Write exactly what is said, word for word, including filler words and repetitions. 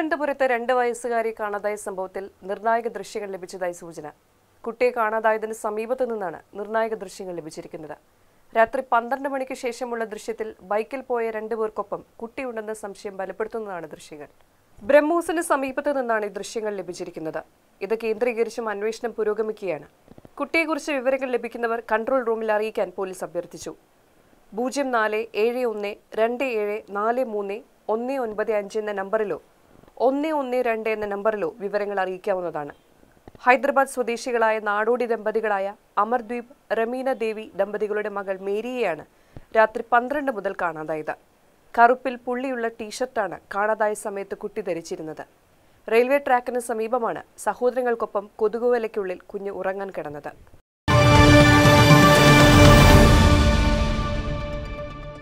തിരുവനന്തപുരത്ത് രണ്ട് വയസ്സുകാരി കാണാതായ സംഭവത്തിൽ നിർണായക ദൃശ്യങ്ങൾ ലഭിച്ചതായി സൂചന. കുട്ടിയെ കാണാതായതിന് സമീപത്തു നിന്നാണ് നിർണായക ദൃശ്യങ്ങൾ ലഭിച്ചിരിക്കുന്നത്. രാത്രി പന്ത്രണ്ട് മണിക്ക് ശേഷമുള്ള ദൃശ്യത്തിൽ ബൈക്കിൽ പോയ രണ്ടുപേർക്കൊപ്പം കുട്ടിയുണ്ടെന്ന സംശയം ബലപ്പെടുത്തുന്നതാണ് ദൃശ്യങ്ങൾ. ബ്രഹ്മോസിന് സമീപത്തു നിന്നാണ് ഈ ദൃശ്യങ്ങൾ ലഭിച്ചിരിക്കുന്നത്. ഇത് കേന്ദ്രീകരിച്ചും അന്വേഷണം പുരോഗമിക്കുകയാണ്. കുട്ടിയെക്കുറിച്ച് വിവരങ്ങൾ ലഭിക്കുന്നവർ കൺട്രോൾ റൂമിൽ അറിയിക്കാൻ പോലീസ് അഭ്യർത്ഥിച്ചു. പൂജ്യം നാല് ഏഴ് ഒന്ന് രണ്ട് ഏഴ് നാല് മൂന്ന് ഒന്ന് ഒൻപത് അഞ്ച് എന്ന നമ്പറിലോ ഒന്ന് ഒന്ന് രണ്ട് എന്ന നമ്പറിലോ വിവരങ്ങൾ അറിയിക്കാവുന്നതാണ്. ഹൈദരാബാദ് സ്വദേശികളായ നാടോടി ദമ്പതികളായ അമർദ്വീപ് റമീന ദേവി ദമ്പതികളുടെ മകൾ മേരിയെയാണ് രാത്രി പന്ത്രണ്ട് മുതൽ കാണാതായത്. കറുപ്പിൽ പുള്ളിയുള്ള ടീഷർട്ടാണ് കാണാതായ സമയത്ത് കുട്ടി ധരിച്ചിരുന്നത്. റെയിൽവേ ട്രാക്കിന് സമീപമാണ് സഹോദരങ്ങൾക്കൊപ്പം കൊതുകുവലയ്ക്കുള്ളിൽ കുഞ്ഞ് ഉറങ്ങാൻ കിടന്നത്.